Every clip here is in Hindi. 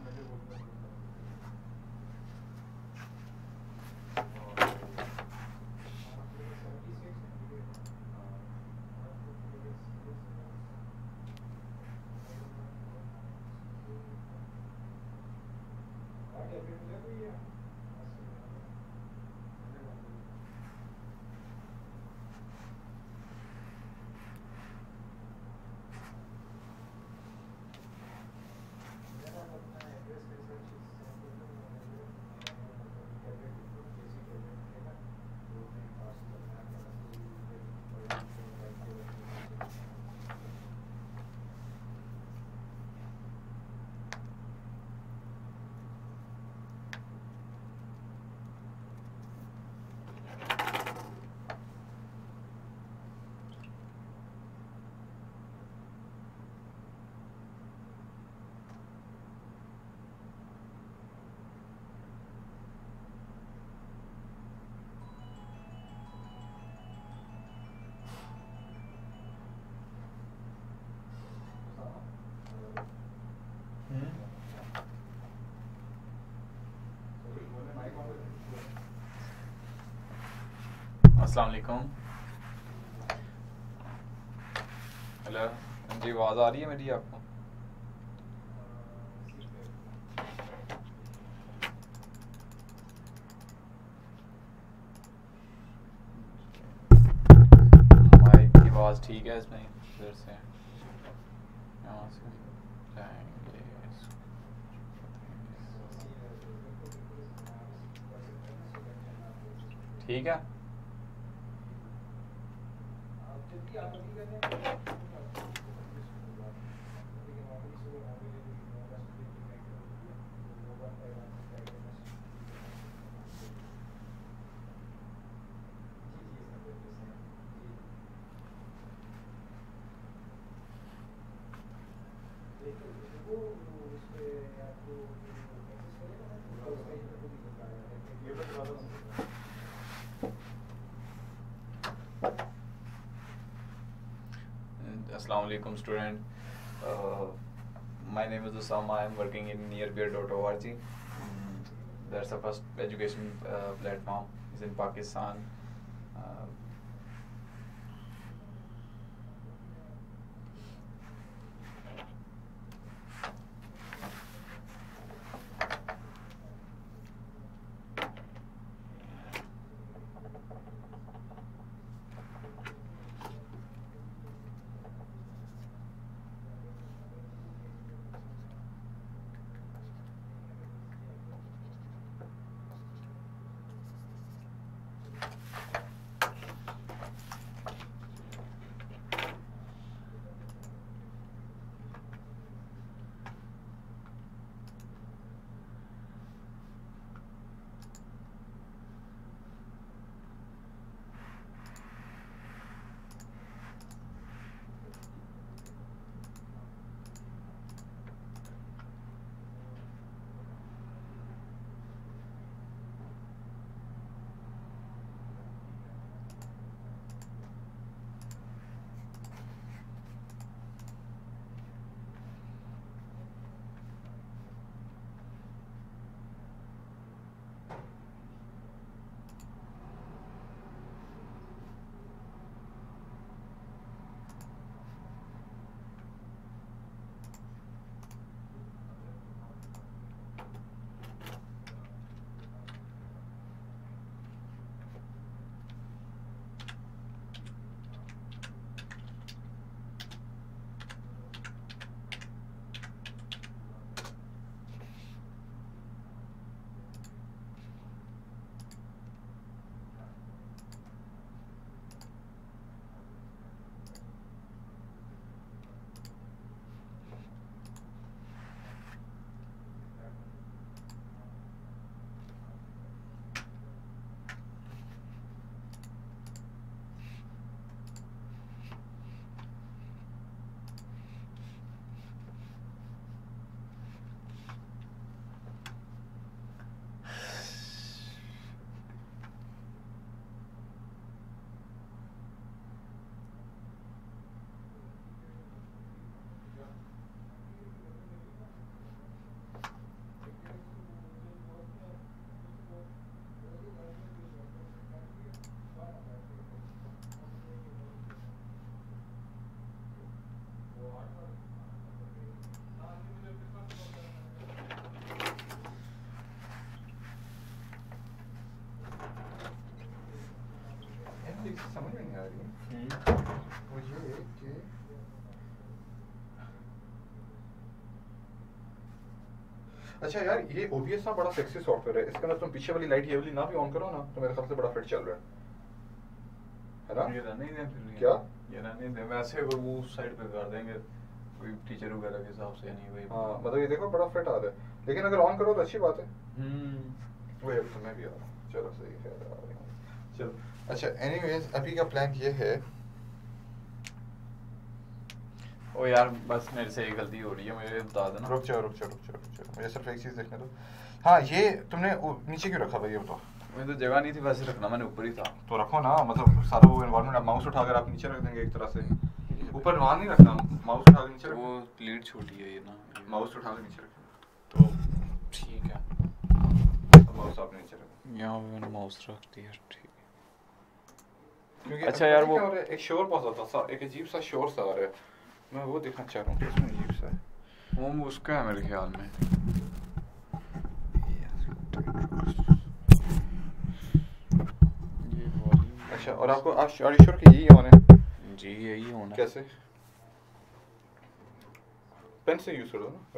अस्सलाम वालेकुम। हेलो जी, आवाज़ आ रही है मेरी आपको? हमारी की आवाज़ ठीक है इसमें? इधर से यहाँ से जाएंगे ठीक है। Assalamu alaikum student. My name is Usama. I am working in nearbeer.org. That's the first education platform is in Pakistan. Uh, समझ में नहीं आ रही वो ये कि अच्छा यार ये OBS ना बड़ा सेक्सी सॉफ्टवेयर है, इसके अंदर तुम पीछे वाली लाइट ये वाली ना भी ऑन करो ना तो मेरे ख्याल से बड़ा फिट चल रहा है ना? ये रहने ही दें फिर। क्या? ये रहने ही दें, वैसे अगर वो उस साइड पे कर देंगे कोई टीचर वगैरह के हिसाब से नहीं भाई। हाँ मतलब ये देखो बड़ा फिट आ रहा है, लेकिन अगर ऑन करो तो अच्छी बात है। वही अब तो मैं भी आ रहा हूँ, चलो सही है, आ रही हूँ चलो। अच्छा एनीवेज अभी का प्लान ये है। ओ यार बस मेरे से एक गलती हो रही है, मुझे बता देना। रुक जाओ मुझे सिर्फ एक चीज़ देखने दो। हाँ ये तुमने नीचे क्यों रखा भाई ये बताओ? मुझे तो जगह नहीं थी वैसे रखना, मैंने ऊपर ही था। तो रखो ना, मतलब सारा वो एनवायरनमेंट आप माउस उठाकर आप नीचे रख देंगे एक तरह से, ऊपर वहाँ नहीं रखना, माउस उठा के नीचे रखो। वो प्लेट छोटी है ये ना, माउस उठा के नीचे रखो तो ठीक है। माउस आप नीचे रखो, यहाँ पे मैंने माउस रख दिया, ठीक है। क्योंकि अच्छा यार वो एक शोर बहुत आता सा, एक अजीब सा शोर सा आ रहा है, मैं वो देखना चाह रहा हूँ कि इसमें अजीब सा है। वो उसका है मेरे ख्याल में। ये वॉल्यूम। अच्छा और आपको आप श्योर कि यही ऑन है? जी यही होना। कैसे? पेन से यूज करो ना,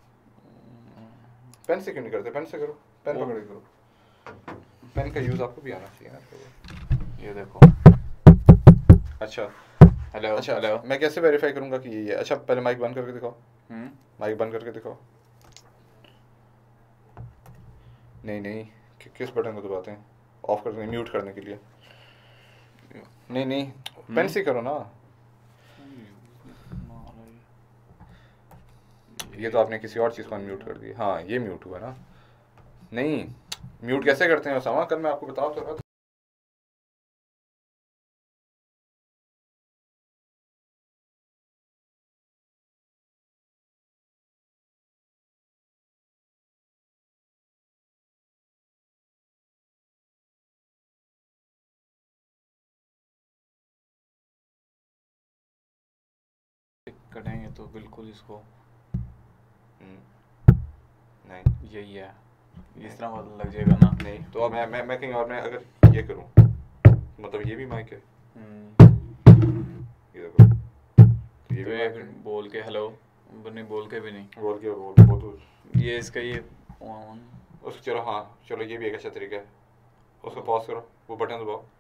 पेन से क्यों नहीं करते? पेन से करो, पेन पकड़ के करो, पेन का यूज आपको भी आना चाहिए ना। ये देखो। अच्छा हेलो। अच्छा हेलो। मैं कैसे वेरीफाई करूंगा कि ये है? अच्छा पहले माइक बंद करके दिखाओ, माइक बंद करके दिखाओ। नहीं किस बटन को दबाते हैं? ऑफ करने, म्यूट करने के लिए? नहीं पेन से करो ना। ये तो आपने किसी और चीज़ को अनम्यूट कर दिया। हाँ ये म्यूट हुआ ना। नहीं म्यूट कैसे करते हैं उसामा, कल मैं आपको बता तो रहा था। करेंगे तो बिल्कुल इसको नहीं यही है, इस तरह मतलब लग जाएगा ना। नहीं तो अब मैं कहीं और, मैं अगर ये करूं मतलब ये भी माइक है, ये देखो तो ये तो भी ये माइक फिर है। बोल के हेलो नहीं, बोल के भी नहीं, बोल के वो तो ये इसका ये ऑन। उसको चलो, हाँ चलो ये भी एक अच्छा तरीका है, उसको पॉज करो, वो बटन दबाओ।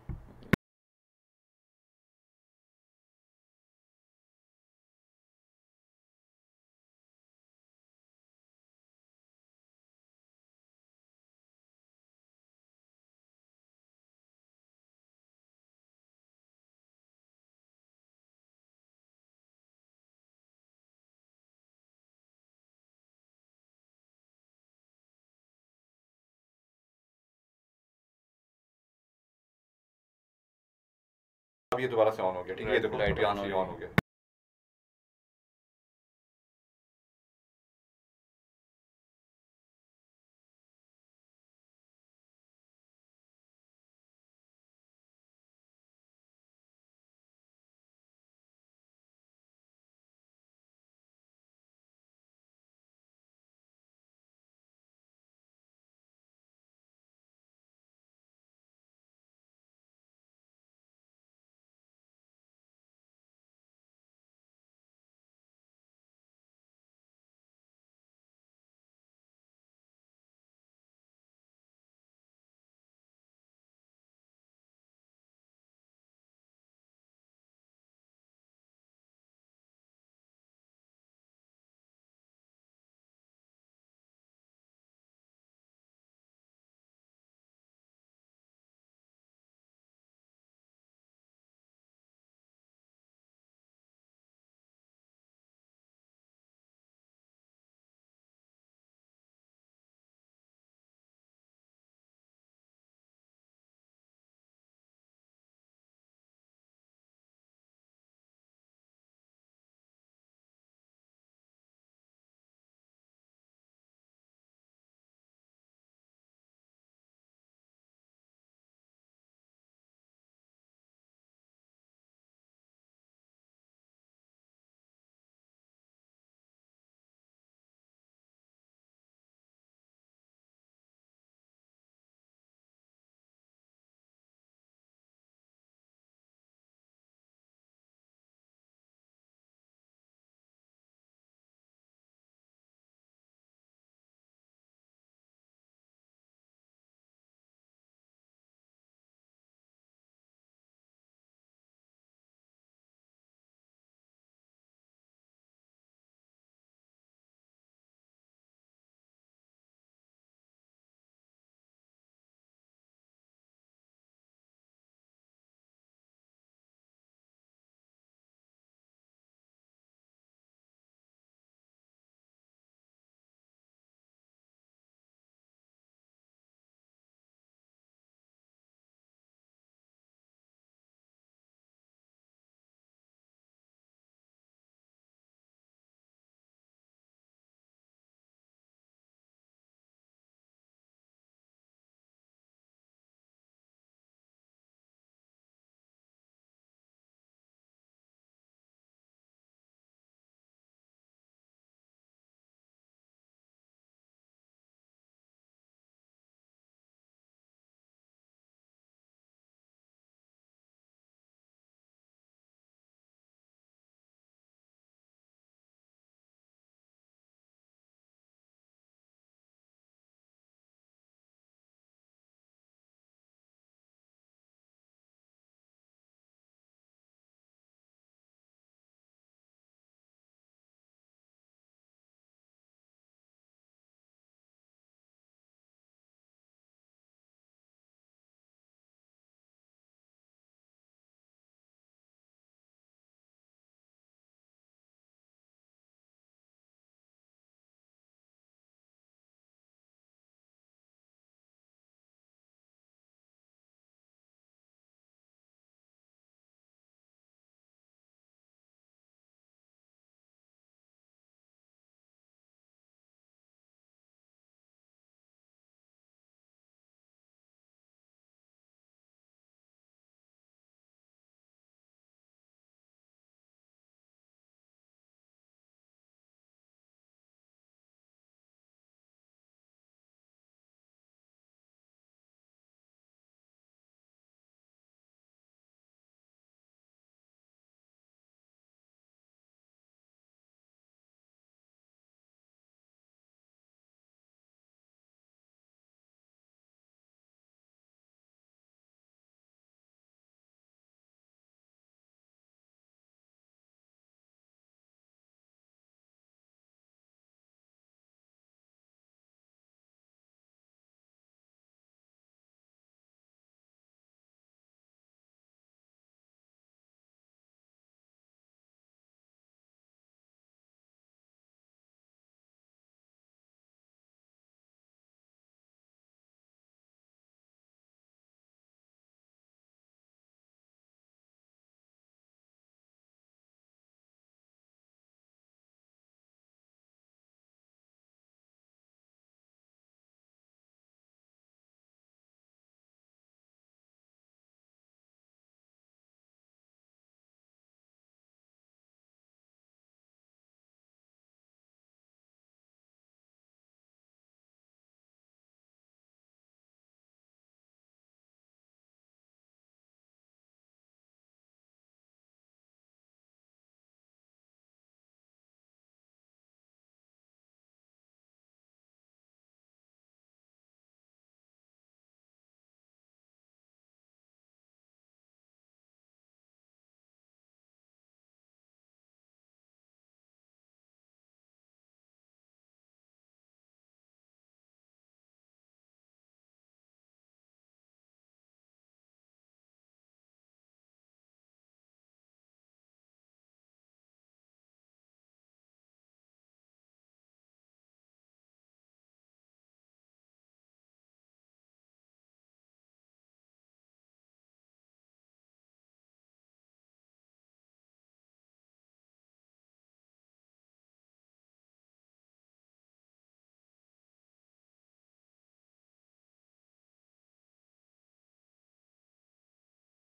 अब ये दोबारा से ऑन हो गया, ठीक है, ये देखो लाइट ऑन ऑन हो गया।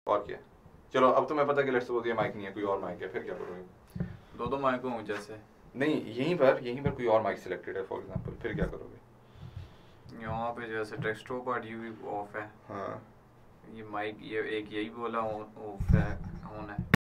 और क्या, चलो अब तुम्हें पता कि लेट्स सपोज ये माइक नहीं है, कोई और माइक है, फिर क्या करोगे? दो माइक होंगे जैसे, नहीं यहीं पर कोई और माइक सिलेक्टेड है फॉर एग्जांपल, फिर क्या करोगे? यहाँ पे जैसे डेस्कटॉप ऑडियो भी ऑफ है, हाँ ये माइक ये एक यही बोला ऑफ है, ऑन है।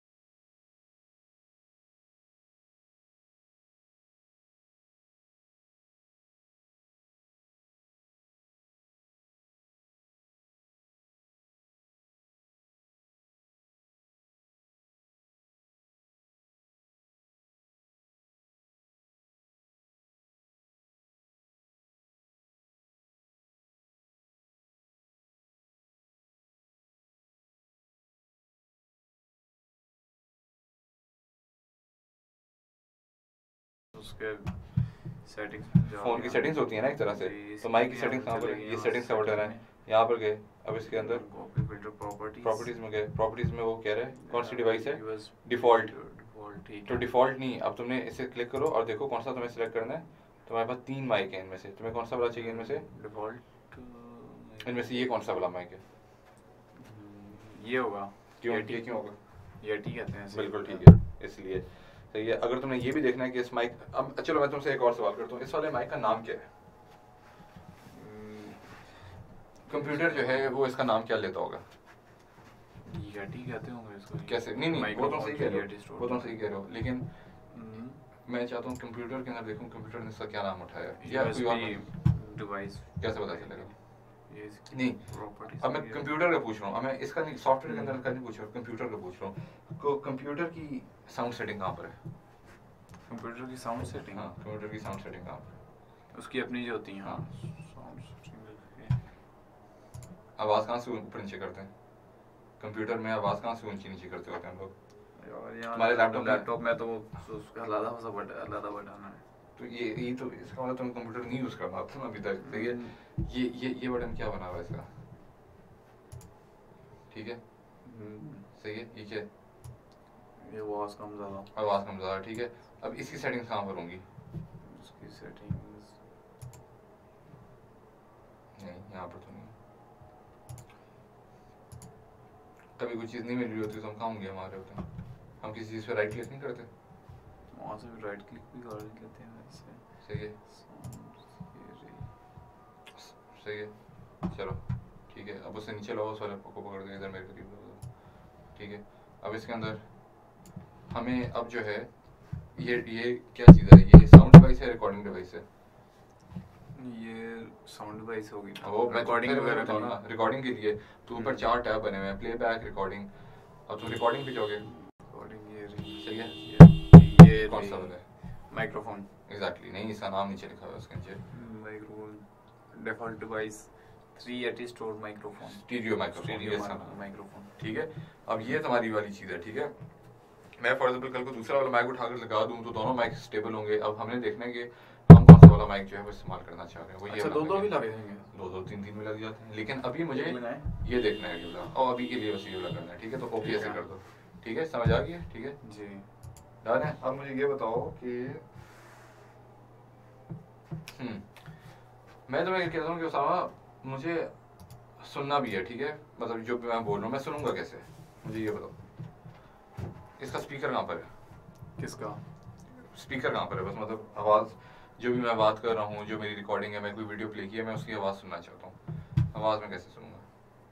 उसके सेटिंग्स में जाओ, फोन की सेटिंग्स होती है ना एक तरह से, तो माइक की सेटिंग्स कहाँ पर है? ये सेटिंग्स का बटन है, यहाँ पर गए, अब इसके अंदर कॉपी फिल्टर प्रॉपर्टीज में गए, प्रॉपर्टीज में वो कह रहा है कौन सी डिवाइस है, डिफॉल्ट। तो डिफॉल्ट नहीं, अब तुमने इसे क्लिक करो और देखो कौन सा तुम्हें सिलेक्ट करना है। तुम्हारे पास 3 माइक है, इनमें से तुम्हें कौन सा वाला चाहिए? इनमें से डिफॉल्ट, इनमें से ये कौन सा वाला माइक है? ये होगा। क्यों, ये क्यों होगा? यटी कहते हैं इसे। बिल्कुल ठीक है, इसलिए सही है। अगर तुमने ये भी देखना है कि इस माइक, अब चलो मैं तुमसे एक और सवाल करता हूँ, इस वाले माइक का नाम क्या है? कंप्यूटर जो है वो इसका नाम क्या लेता होगा? यटी कहते होंगे इसको। कैसे? नहीं वो तो सही कह रहे हो, वो तो सही कह रहे हो, लेकिन मैं चाहता हूँ कंप्यूटर के अंदर देखूँ कंप्यूटर ने इसका क्या नाम उठाया, या कोई और डिवाइस, कैसे पता चलेगा? नहीं अब मैं कंप्यूटर का पूछ रहा हूँ, अब मैं इसका नहीं, सॉफ्टवेयर के अंदर का नहीं पूछ रहा हूँ, कंप्यूटर का पूछ रहा हूँ। तो कंप्यूटर की साउंड सेटिंग कहाँ पर है? कंप्यूटर की साउंड सेटिंग, हाँ कंप्यूटर की साउंड सेटिंग कहाँ पर? उसकी अपनी जो होती है। हाँ साउंड सेटिंग, आवाज़ कहाँ से ऊपर नीचे करते हैं? कंप्यूटर में आवाज़ कहाँ से ऊंची नीचे करते होते हैं हम लोग? हमारे लैपटॉप में तो उसका अलग बटन है। तो ये तो इसका मतलब तुम कंप्यूटर नहीं यूज़ करना तुम अभी तक, सही है। ये बटन क्या बना हुआ है इसका? ठीक है सही है, ये क्या है? ये आवाज़ कम ज़्यादा, आवाज़ कम ज़्यादा, ठीक है। अब इसकी सेटिंग्स कहाँ पर होंगी? उसकी सेटिंग्स नहीं यहाँ पर तो नहीं। कभी कोई चीज़ नहीं मिल रही होती तो हम कहाँ होंगे हमारे होते हैं? हम किसी चीज़ पे राइट क्लिक नहीं करते? वहाँ से भी राइट क्लिक भी कर लेते हैं वैसे। सही है, सही है, चलो ठीक है। अब उससे नीचे लाओ, उस वाले को पकड़ के इधर मेरे करीब लाओ, ठीक है। अब इसके अंदर हमें अब जो है ये क्या चीज़ है? ये साउंड डिवाइस है, रिकॉर्डिंग डिवाइस है? ये साउंड डिवाइस होगी, वो रिकॉर्डिंग वगैरह बताओ ना, रिकॉर्डिंग के लिए तो ऊपर 4 टैब बने हुए हैं, प्लेबैक, रिकॉर्डिंग। अब तुम रिकॉर्डिंग पे जाओगे, रिकॉर्डिंग ये रही, सही है। ये कौन सा वाला है? माइक्रोफोन। एग्जैक्टली नहीं, इसका नाम नीचे लिखा हुआ है उसके नीचे, microphone default device 380 store microphone, stereo microphone, ये इसका नाम है, माइक्रोफोन, ठीक है। अब ये तुम्हारी वाली चीज़ है, ठीक है। मैं फॉर एग्जाम्पल कल को दूसरा वाला माइक उठाकर लगा दूं तो दोनों माइक स्टेबल होंगे। अब हमने देखना है कि हम कौन सा वाला माइक जो है वो इस्तेमाल करना चाह रहे हैं। वो ये अच्छा, दो भी लग जाएंगे, 2 3 3 भी लग जाते हैं, लेकिन अभी मुझे ये देखना है कि और अभी के लिए बस ये वाला करना है, ठीक है। तो ओके ऐसे कर दो, ठीक है, समझ आ गया, ठीक है जी डन है। अब मुझे ये बताओ कि मैं तुम्हें कहता हूँ कि उसामा मुझे सुनना भी है, ठीक है। मतलब जो भी मैं बोल रहा हूँ मैं सुनूंगा कैसे, मुझे ये बताओ। इसका स्पीकर कहाँ पर है? किसका स्पीकर कहाँ पर है? बस मतलब आवाज़, जो भी मैं बात कर रहा हूँ, जो मेरी रिकॉर्डिंग है, मैं कोई वीडियो प्ले की है, मैं उसकी आवाज़ सुनना चाहता हूँ, आवाज़ में कैसे सुनूंगा?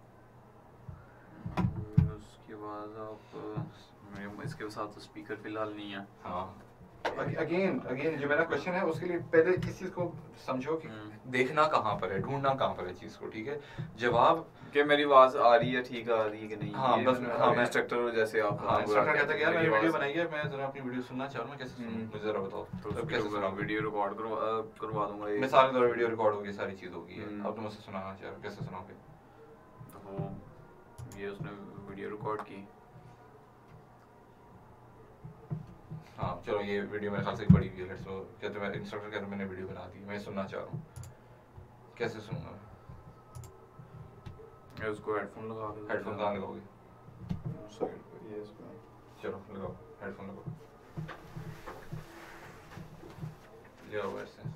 उसकी आवाज़ आप इसके साथ तो स्पीकर फिलहाल नहीं है। हाँ अगेन जो मेरा क्वेश्चन है उसके लिए पहले इस चीज़ को समझो कि देखना कहाँ पर है, ढूंढना कहाँ पर है चीज़ को, ठीक है। जवाब कि मेरी आवाज़ आ रही है, ठीक आ रही है कि नहीं। हाँ बस हाँ, मैं इंस्ट्रक्टर जैसे आप इंस्ट्रक्टर कहता है कि यार मैंने वीडियो बनाई है, मैं जरा अपनी वीडियो सुनना चाह रहा हूँ, मैं कैसे सुनूं, मुझे जरा बताओ। तो कैसे सुनाऊं? वीडियो रिकॉर्ड करवा दूंगा, मिसाल के तौर वीडियो रिकॉर्ड होगी, सारी चीज़ होगी, अब तुम मुझसे सुनाना चाह रहे हो, कैसे सुनाओगे? तो ये उसने वीडियो रिकॉर्ड की। हाँ चलो ये वीडियो मेरे ख्याल से पड़ी हुई है, लेट्स सो कहते हैं इंस्ट्रक्टर कहते हैं मैंने वीडियो बना दी, मैं सुनना चाह रहा हूँ, कैसे सुनूंगा? मैं उसको हेडफोन लगा के, हेडफोन कहाँ लगाओगे? ये इसमें चलो लगाओ हेडफोन लगाओ, ले आओ ऐसे।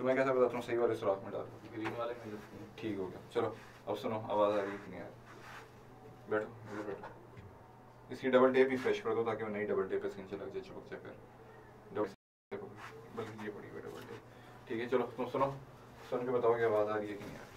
तुम्हें कैसे बताता हूँ सही वाले सुराख में डाल, ग्रीन वाले में जो ठीक हो गया। चलो अब सुनो आवाज़ आ रही है कि नहीं आ रही? बैठो इधर बैठो। इसकी डबल टेप ही फ्रेश कर दो ताकि वो नई डबल टेप पे स्किन से लग जाए, चिपक जाए फिर डबल टेप, बल्कि ये पड़ी हुई डबल टेप। ठीक है चलो तुम सुनो, सुन के बताओ कि आवाज़ आ रही है कि नहीं आ रही।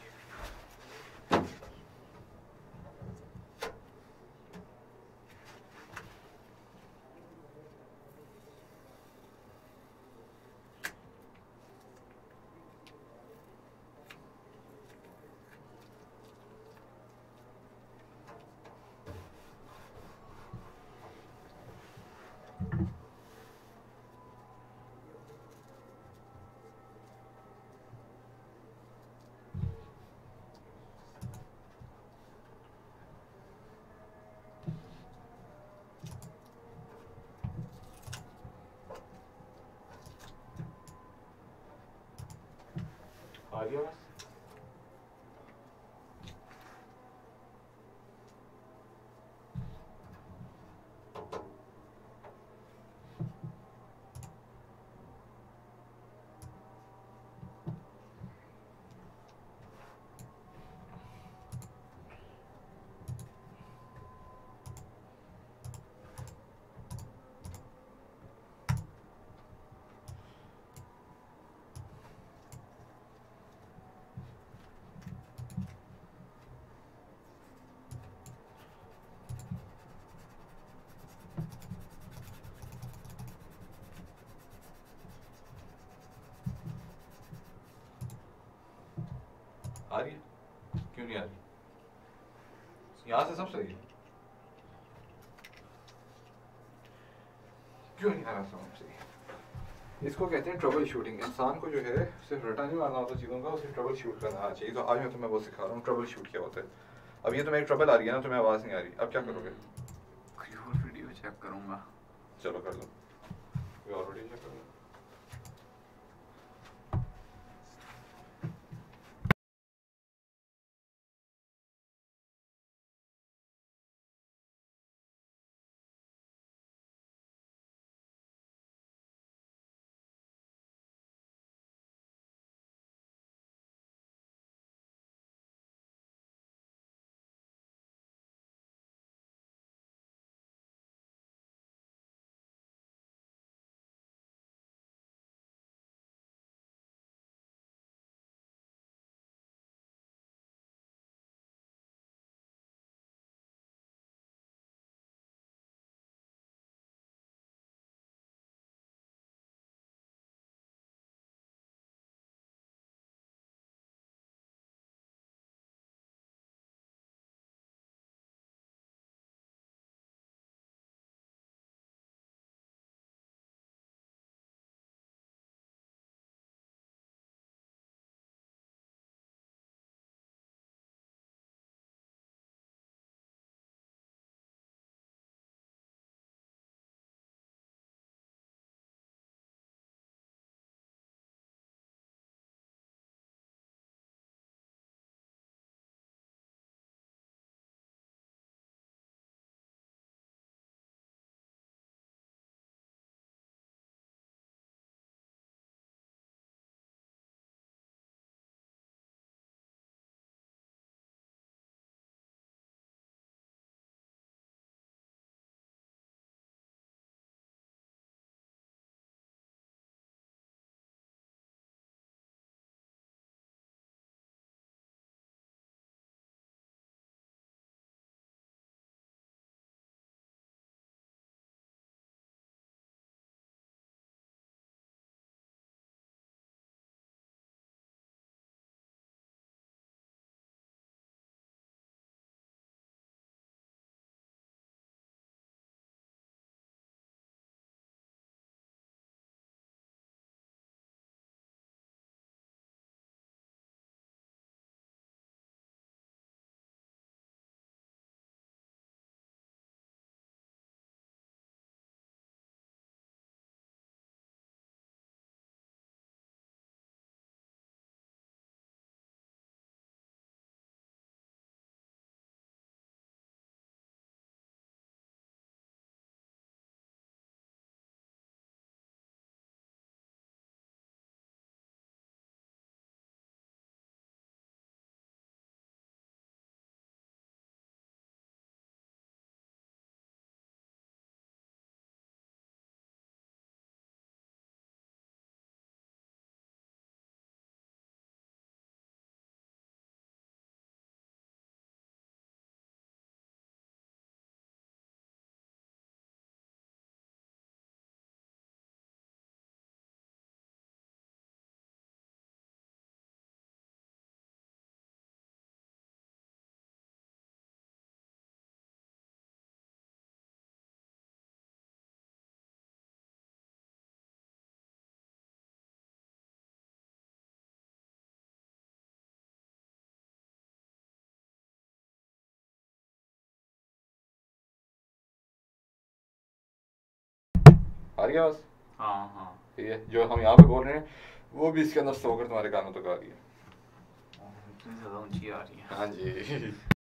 आ गया बस। आ रही है? क्यों नहीं आ रही? यहाँ से सब सही है, क्यों नहीं आ रहा साउंड सही? इसको कहते हैं ट्रबल शूटिंग। इंसान को जो है सिर्फ रटा नहीं मारना होता चीज़ों का, उसे ट्रबल शूट करना आना चाहिए। तो आज मैं तुम्हें वो सिखा रहा हूँ ट्रबल शूट क्या होता है। अब ये तुम्हें एक ट्रबल आ रही है ना, तुम्हें आवाज़ नहीं आ रही, अब क्या करोगे? कोई और वीडियो चेक करूँगा। चलो कर लो, कोई और वीडियो चेक कर लो। आ रही है आवाज़? हाँ हाँ। ठीक है, जो हम यहाँ पे बोल रहे हैं वो भी इसके अंदर सोकर तुम्हारे कानों तक आ रही है। इतनी ज़्यादा ऊंची आ रही है। हाँ जी